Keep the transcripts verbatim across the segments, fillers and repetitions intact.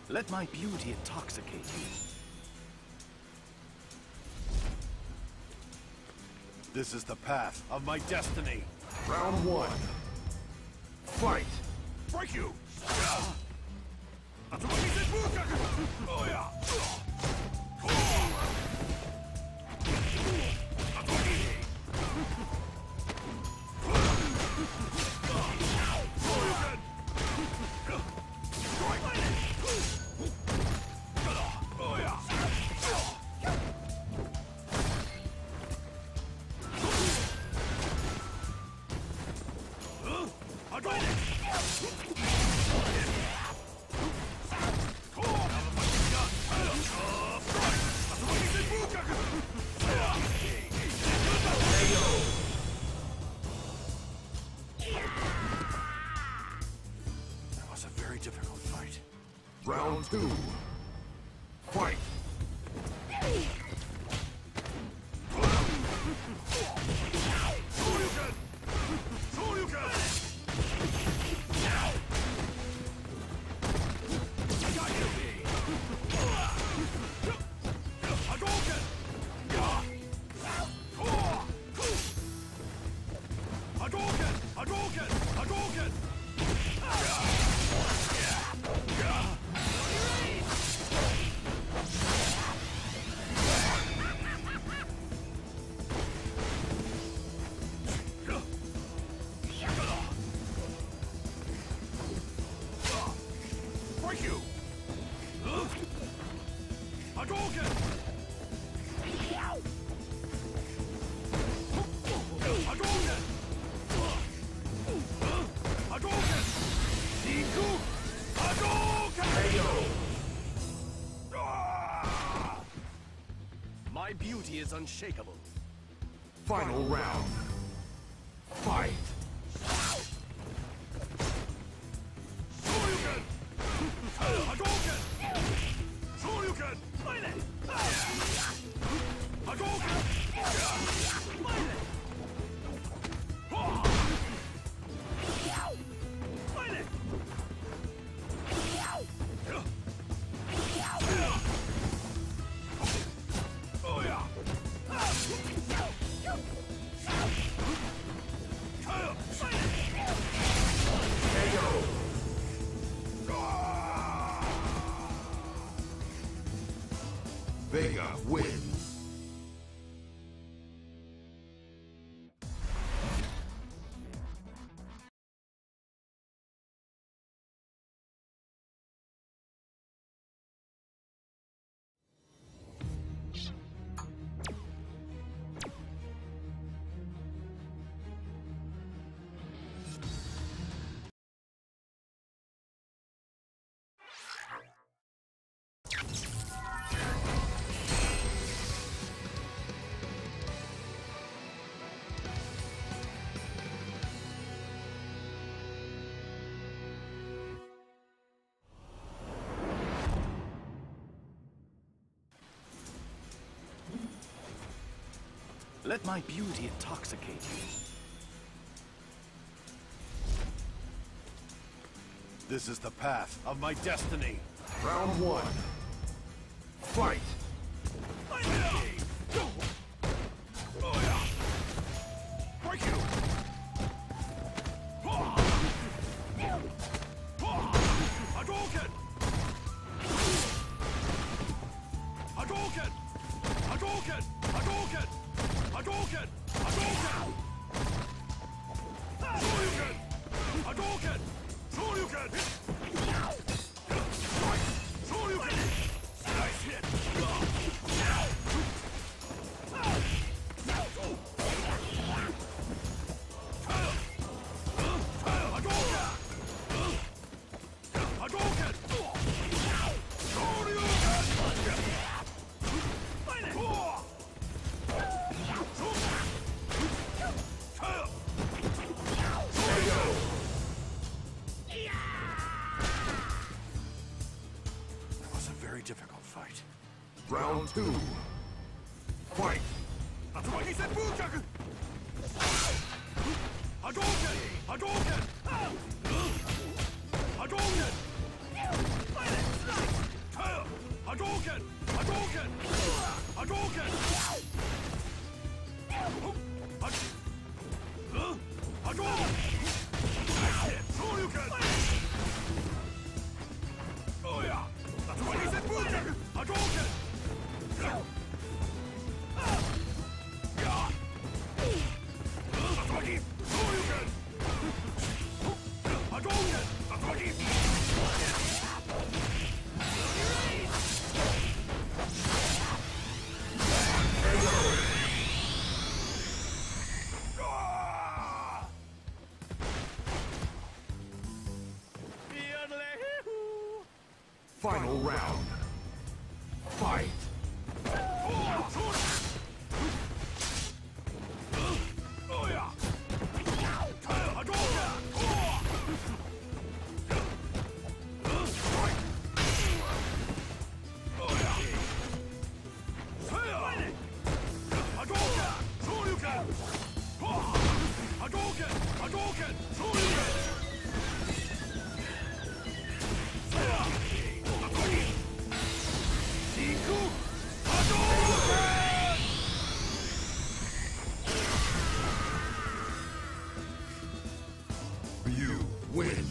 Let my beauty intoxicate you. This is the path of my destiny. Round one. Fight! Break you! That was a very difficult fight. Round two. Fight! Break you! Hadouken! Hadouken! Hadouken! Niku! Hadouken! My beauty is unshakable. Final round. Fight! Hadouken! Hadouken! Hadouken! Vega wins. Let my beauty intoxicate you. This is the path of my destiny. Round one. Fight! Break you! Hadouken! Hadouken! Hadouken! Hadouken! Hadouken! Hadouken! Shoryuken! Hadouken! Shoryuken! Shoryuken! Nice hit! Hadouken! Difficult fight. Round two. Fight! Hadouken! Hadouken! Hadouken! Hadouken! Hadouken! Nice hit! Shoryuken! Oh yeah! That's what he said! Hadouken! Yeah! That's what he... Shoryuken! Hadouken! That's what he... Final round. Fight! You win.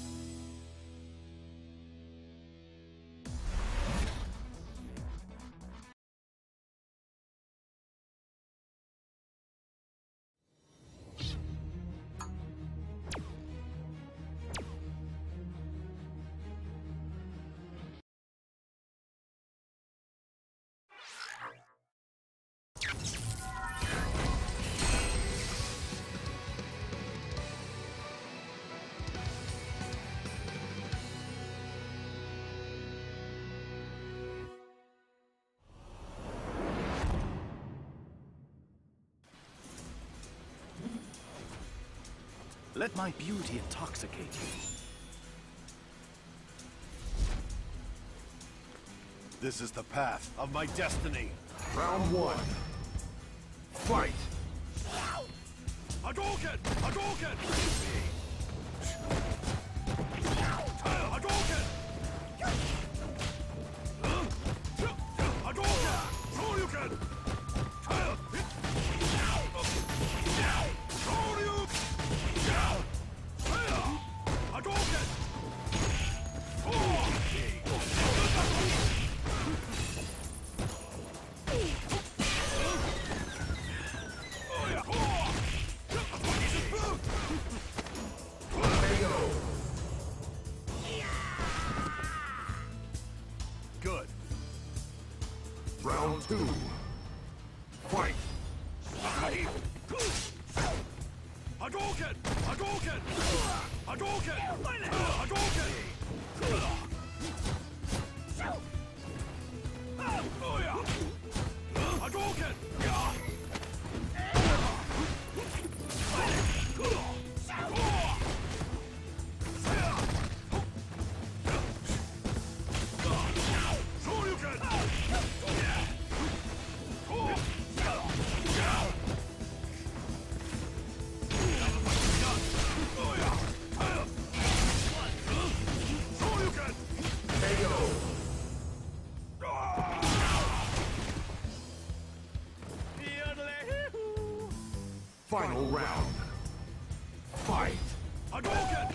Let my beauty intoxicate you. This is the path of my destiny. Round one. Fight! Hadouken! Hadouken! Hadouken! Hadouken! Shoryuken! Hadouken! Good. Round two. Fight! Hadouken! Hadouken! Hadouken! Hadouken! Oh yeah! Hadouken! Final round. Fight! Hadouken!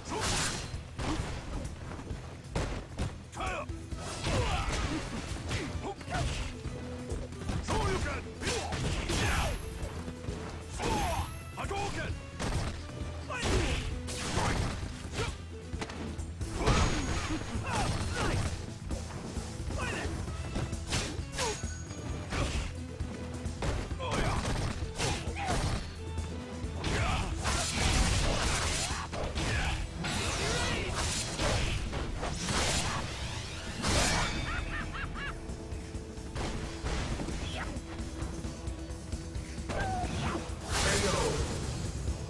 Shoryuken! Hadouken!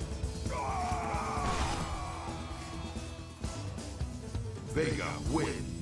Vega wins.